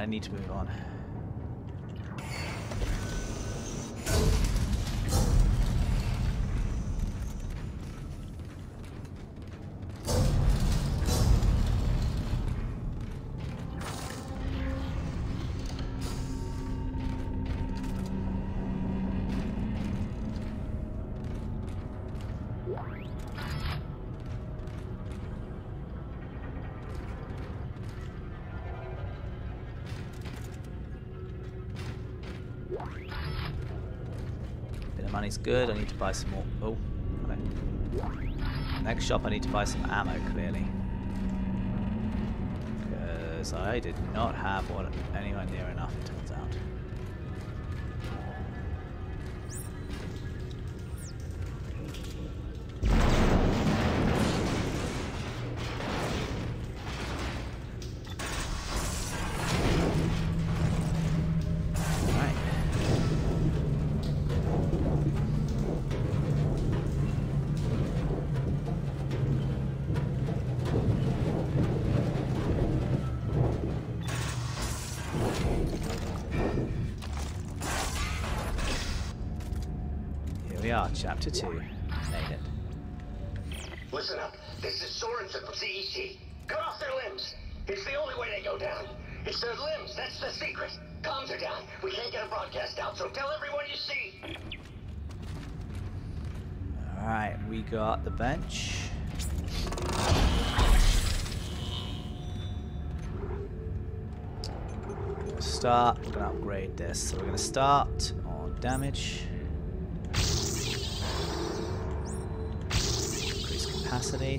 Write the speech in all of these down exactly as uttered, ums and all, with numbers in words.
I need to move on. Bit of money's good. I need to buy some more. Oh, okay. Next shop, I need to buy some ammo, clearly. Because I did not have what anywhere near enough, it turns out. We are, chapter two. Made it. Listen up. This is Sorensen from C E C. Cut off their limbs. It's the only way they go down. It's their limbs. That's the secret. Comms are down. We can't get a broadcast out, so tell everyone you see. Alright, we got the bench. We're gonna start. We're gonna upgrade this. So we're gonna start on damage. Capacity.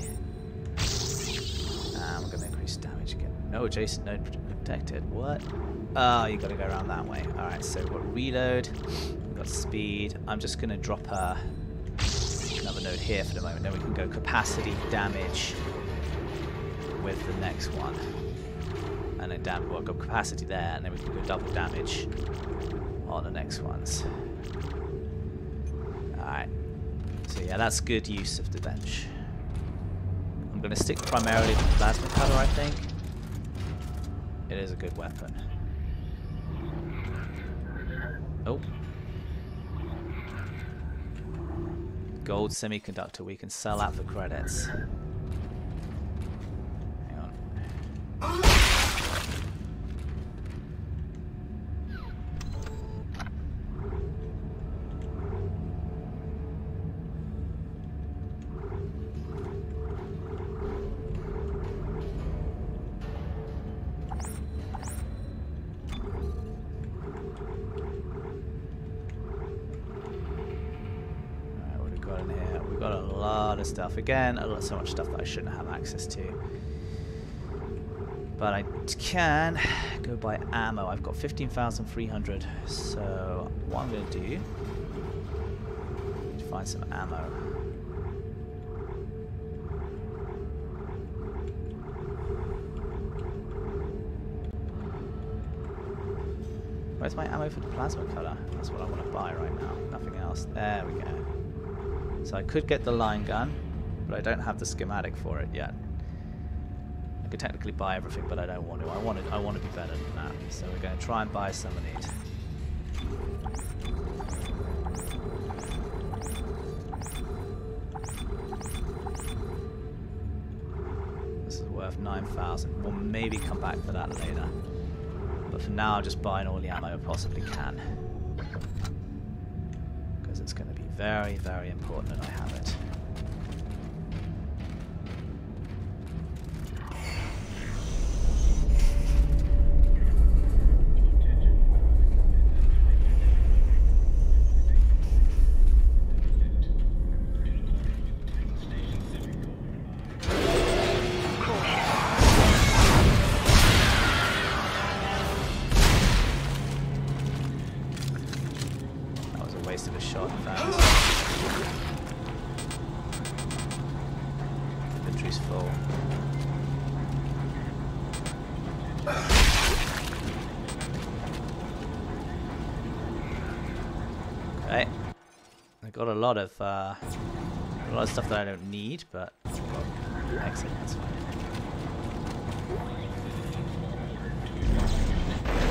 And we're going to increase damage again. No adjacent node protected. What? Oh, you got to go around that way. Alright, so we've got reload. We've got speed. I'm just going to drop a, another node here for the moment. Then we can go capacity, damage with the next one. And then damage. Well, I've got capacity there. And then we can go double damage on the next ones. Alright. So yeah, that's good use of the bench. I'm going to stick primarily to plasma cutter, I think. It is a good weapon. Oh. Gold semiconductor. We can sell that for credits. Hang on. Stuff again, a lot, so much stuff that I shouldn't have access to, but I can go buy ammo. I've got fifteen thousand three hundred, so what I'm going to do is find some ammo. Where's my ammo for the plasma cutter? That's what I want to buy right now, nothing else. There we go. So I could get the line gun, but I don't have the schematic for it yet. I could technically buy everything, but I don't want to. I want to, I want to be better than that. So we're going to try and buy some of these. This is worth nine thousand. We'll maybe come back for that later. But for now, I'm just buying all the ammo I possibly can. Because it's going to be very, very important that I have it. Waste of a shot, in fact. Inventory's full. Okay. I got a lot of uh, a lot of stuff that I don't need, but excellent. That's fine.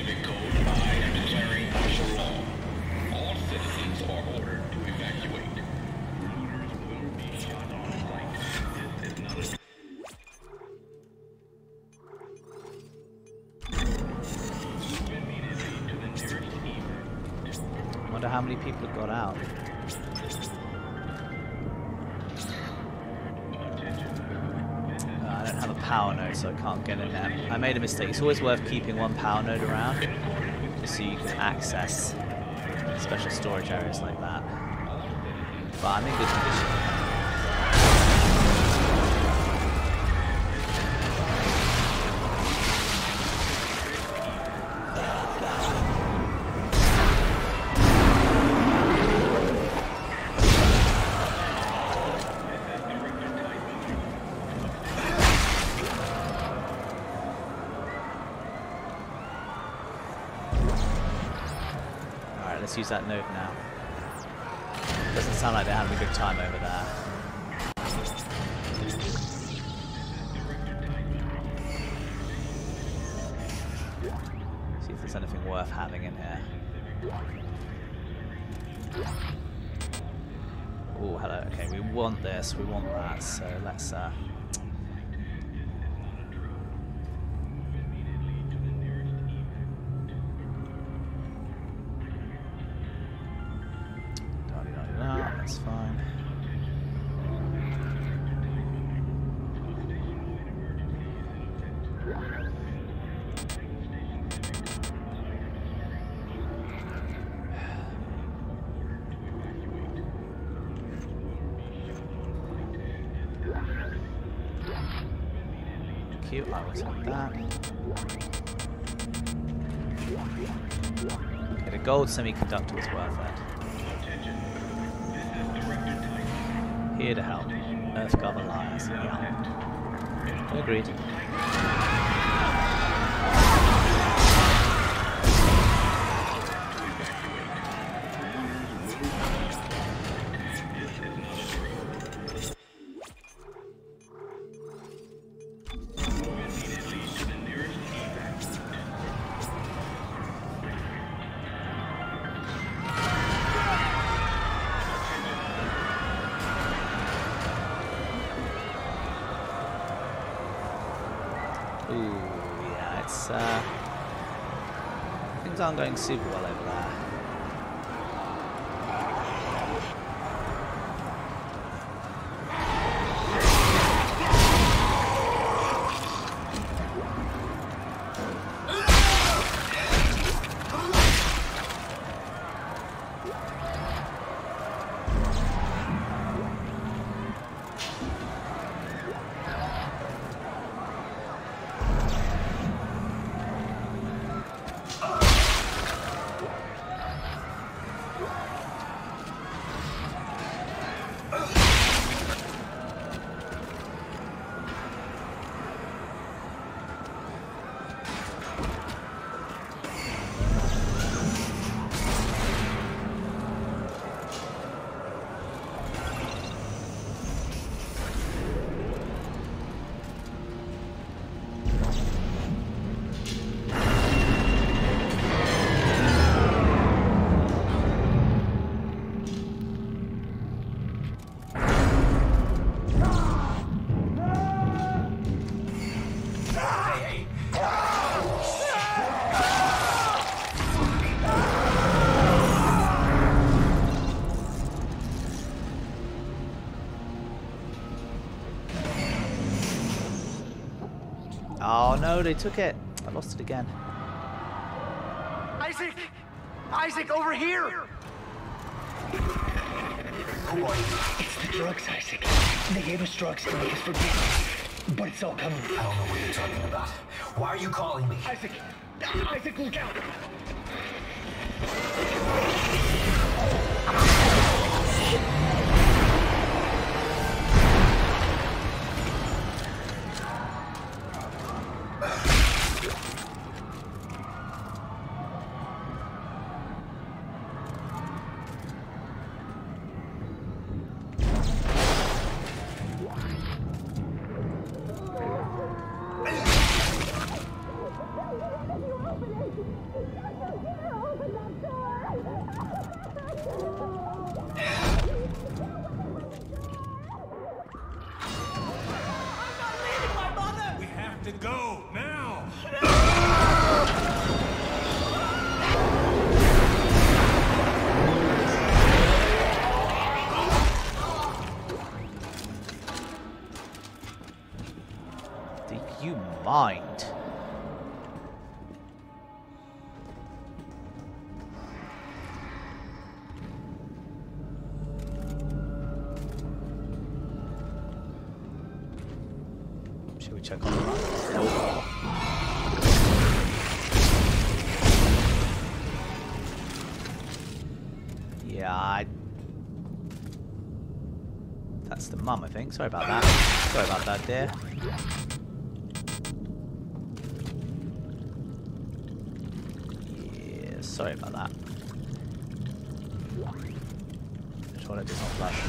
Pacific Code, I am declaring martial law. All citizens are ordered to evacuate. Looters will be shot on sight. This is not a... Move immediately to the nearest evac. Wonder how many people have got out. I don't have a power node, so I can't get in there. I made a mistake. It's always worth keeping one power node around, just so you can access special storage areas like that. But I'm in good condition. Let's use that node now. Doesn't sound like they're having a good time over there. See if there's anything worth having in here. Oh, hello. Okay, we want this, we want that, so let's uh that's fine. Cute, I will take that. Okay, the gold semiconductor was worth it. Here to help. Earthguard Alliance. Yeah. Agreed. Ooh, yeah, it's, uh, things aren't going super well over there. Oh no, they took it. I lost it again. Isaac! Isaac, over here! Who are you? It's the drugs, Isaac. They gave us drugs to make us forget. But it's all coming. I don't know what you're talking about. Why are you calling me? Isaac! Isaac, look out! we check on the run? Nope. Yeah, I... That's the mum, I think. Sorry about that. Sorry about that, dear. Yeah, sorry about that. The toilet does not flush.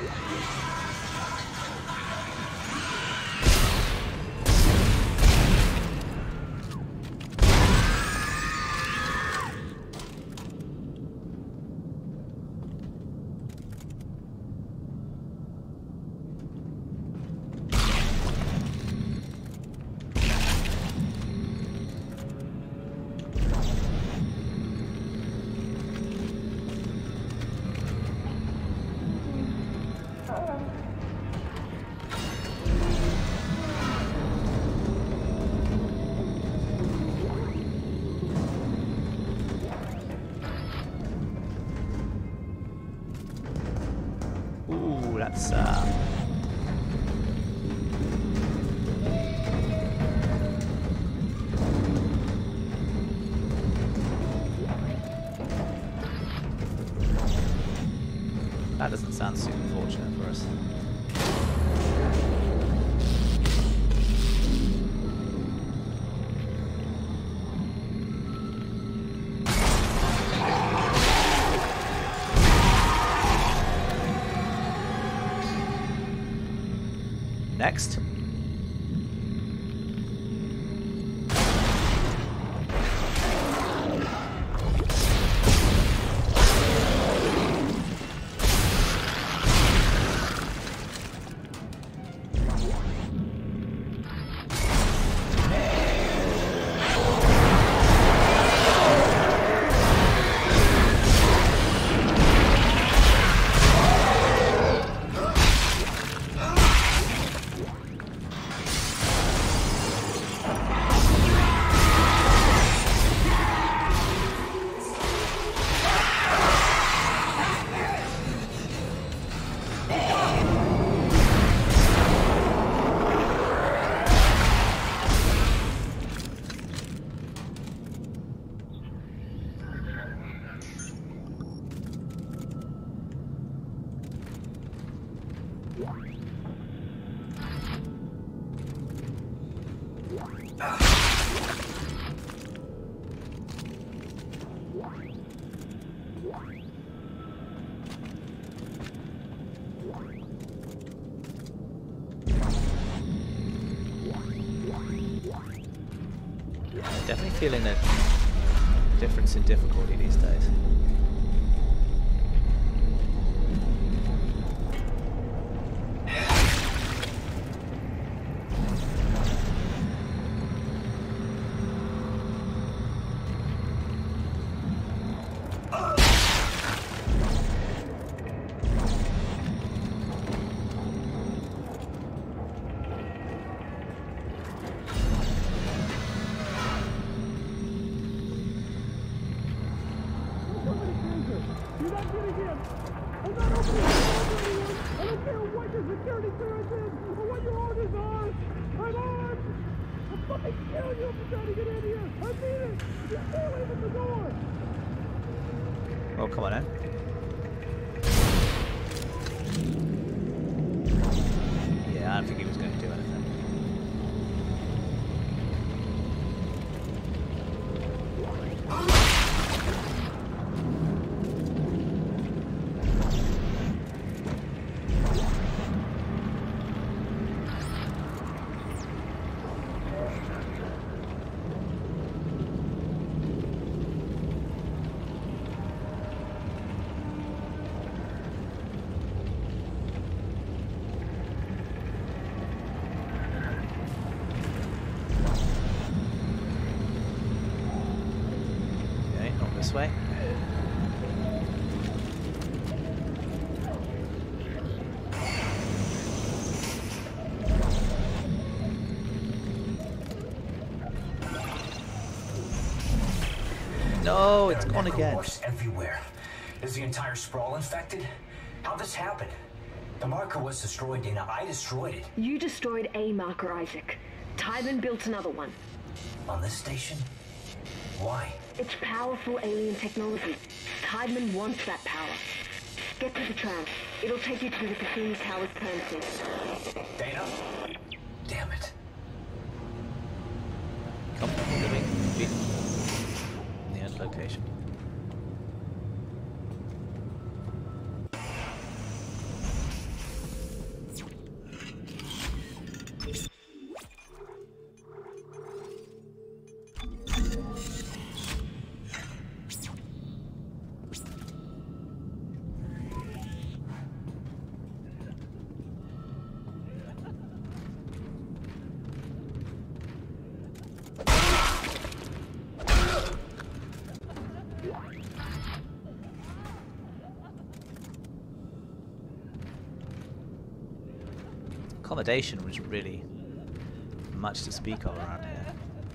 Ooh, that's uh that doesn't sound super fortunate for us. Next. Definitely feeling a difference in difficulty these days. Oh, come on in. Yeah, I don't think he was going to do anything. This way. No, it's gone again. Everywhere. Is the entire sprawl infected? How'd this happen? The marker was destroyed, Dana. I destroyed it. You destroyed a marker, Isaac. Tiedemann built another one. On this station? Why? It's powerful alien technology. Tiedemann wants that power. Get to the tram. It'll take you to the Cassini Tower's premises. Dana? Damn it. Comfortable living in the end location. Accommodation was really much to speak of around here.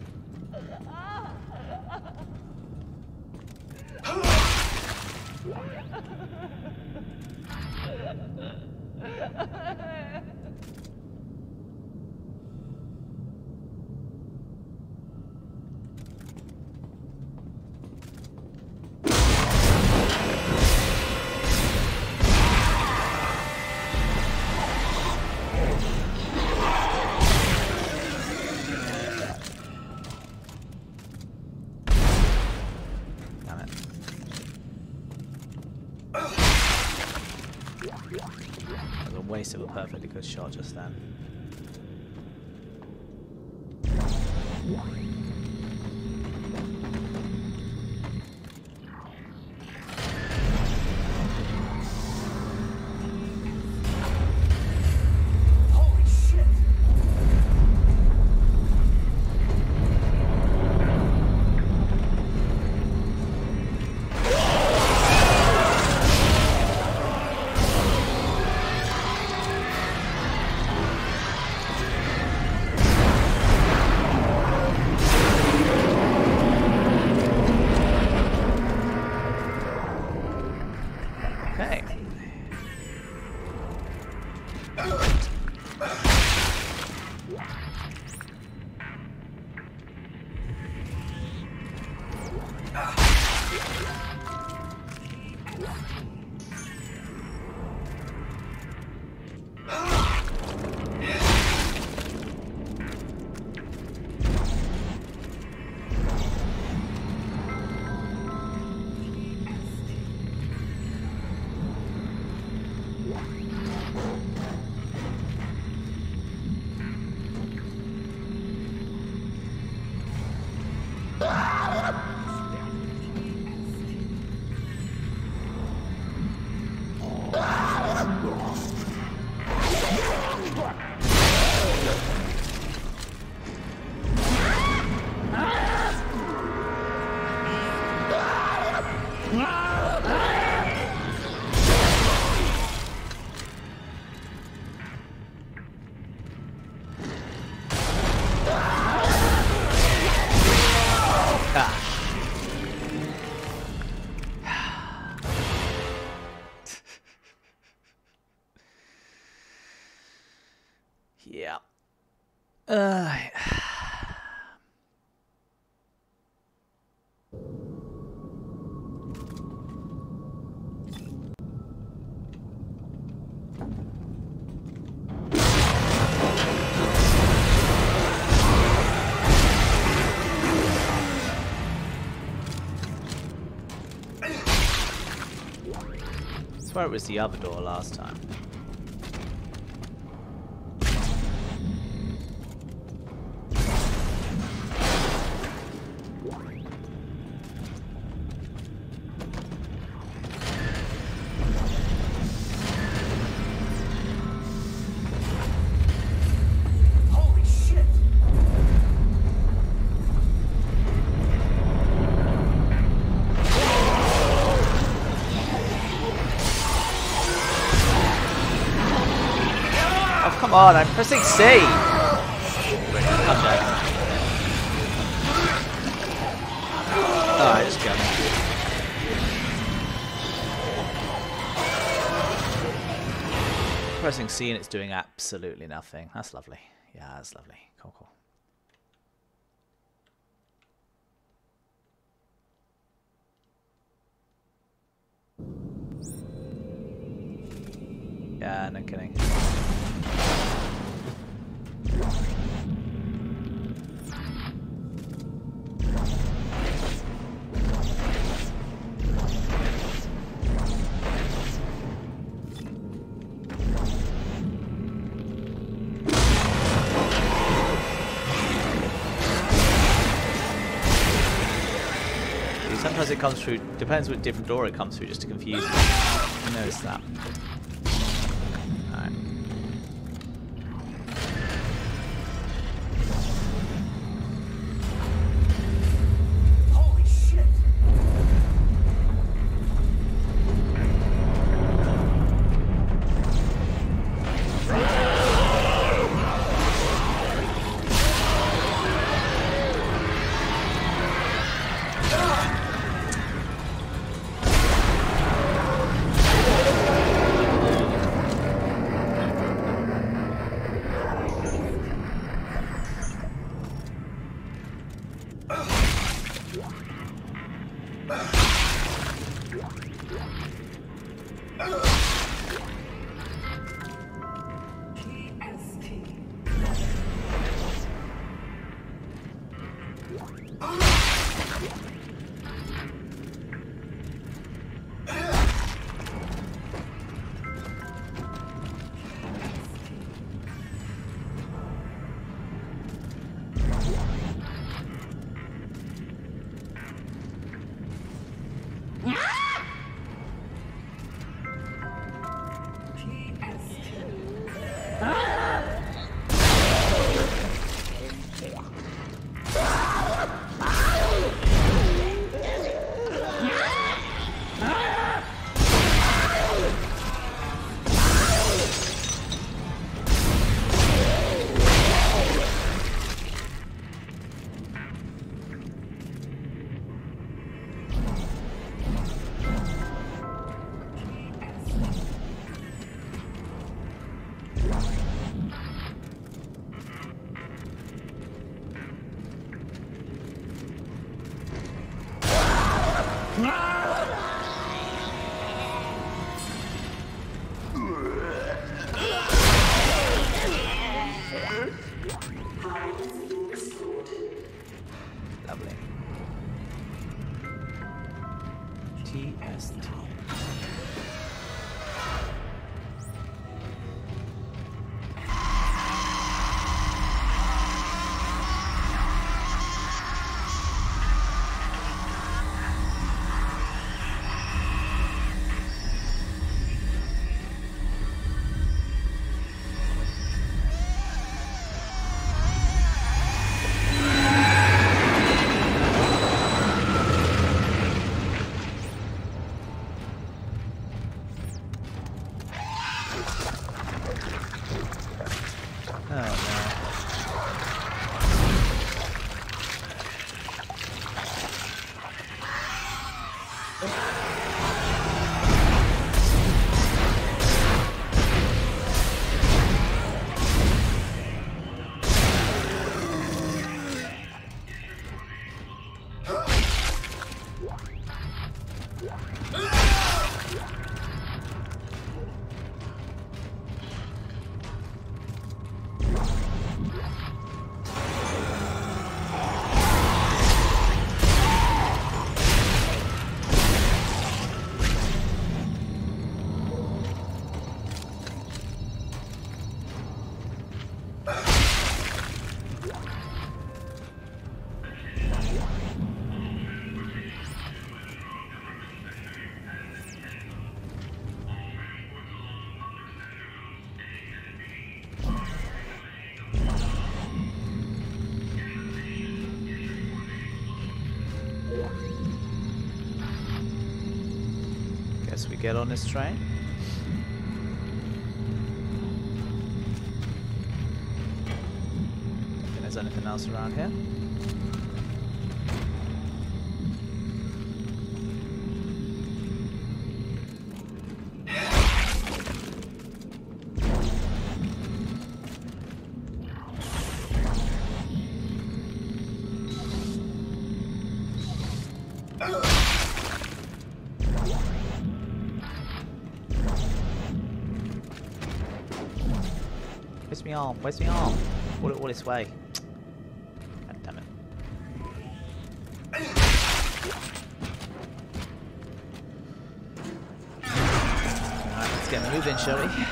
Waste of a perfectly good shot just then. Holy shit! Yeah. Uh, I swear it was the other door last time. Come on, I'm pressing C! Come down. Alright, just go. Pressing C and it's doing absolutely nothing. That's lovely. Yeah, that's lovely. Cool, cool. Yeah, no kidding. Sometimes it comes through, depends what different door it comes through, just to confuse me. I noticed that. Alright. Holy shit! Lovely. T S T. Guess we get on this train. Don't think there's anything else around here. Where's my arm? Where's my arm? All, all this way. God damn it. Alright, let's get moving, shall we?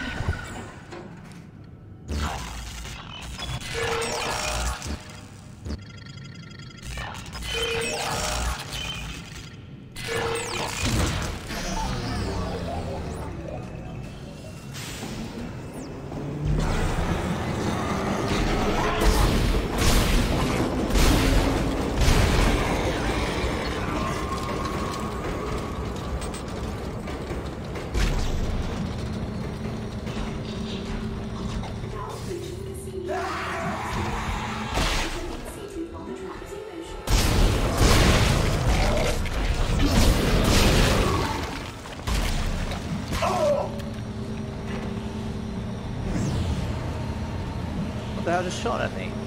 What the hell just shot at me?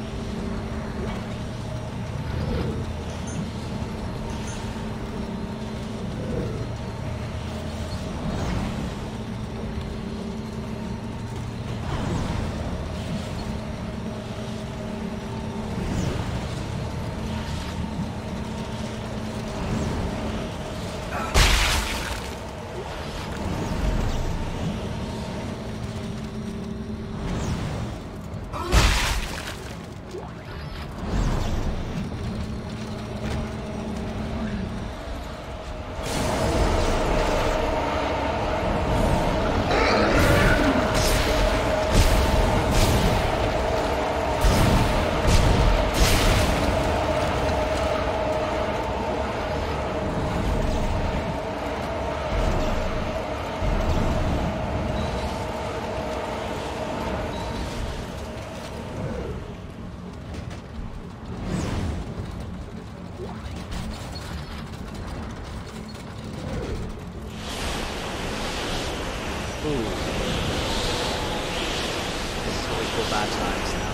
Bad times now.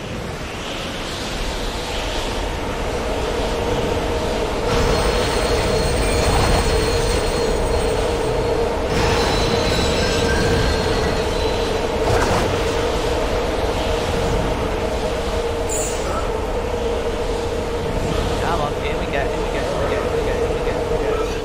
Come on, here we go, here we go, here we go, here we go, here we go, here we go.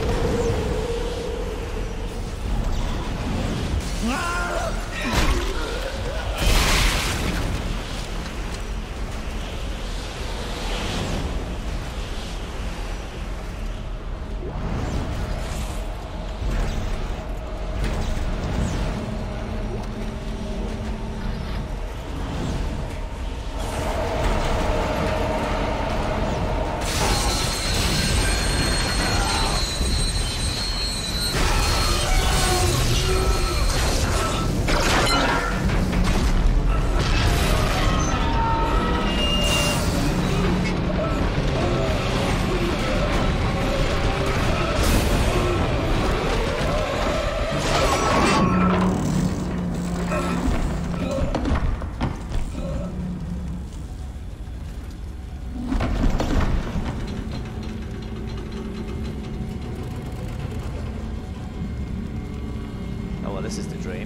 Oh well, this is the dream.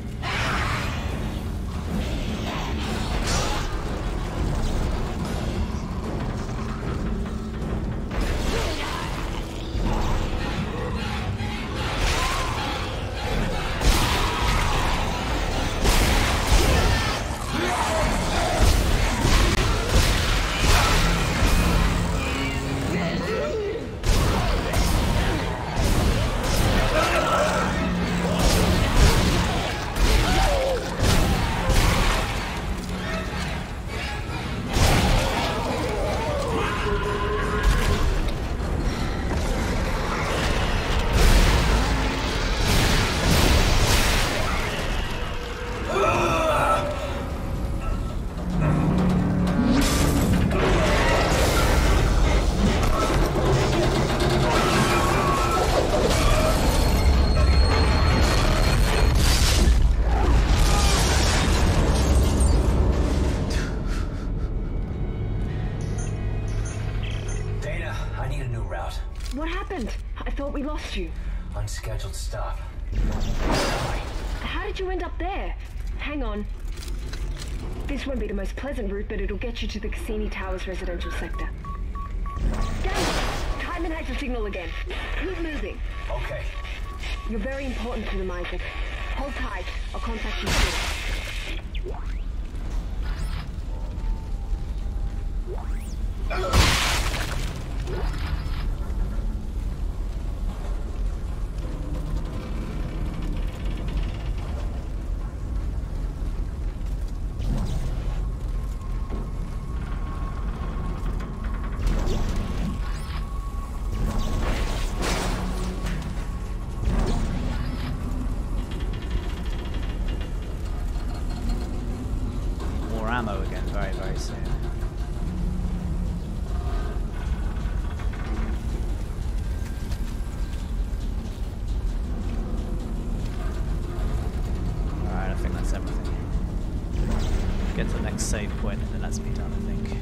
What happened? I thought we lost you. Unscheduled stop. How did you end up there? Hang on. This won't be the most pleasant route, but it'll get you to the Cassini Towers residential sector. Daniel! Timon has your signal again. Keep moving. Okay. You're very important to them, Isaac. Hold tight. I'll contact you soon. Ammo again very, very soon. Alright, I think that's everything. Get to the next save point and then let's be done, I think.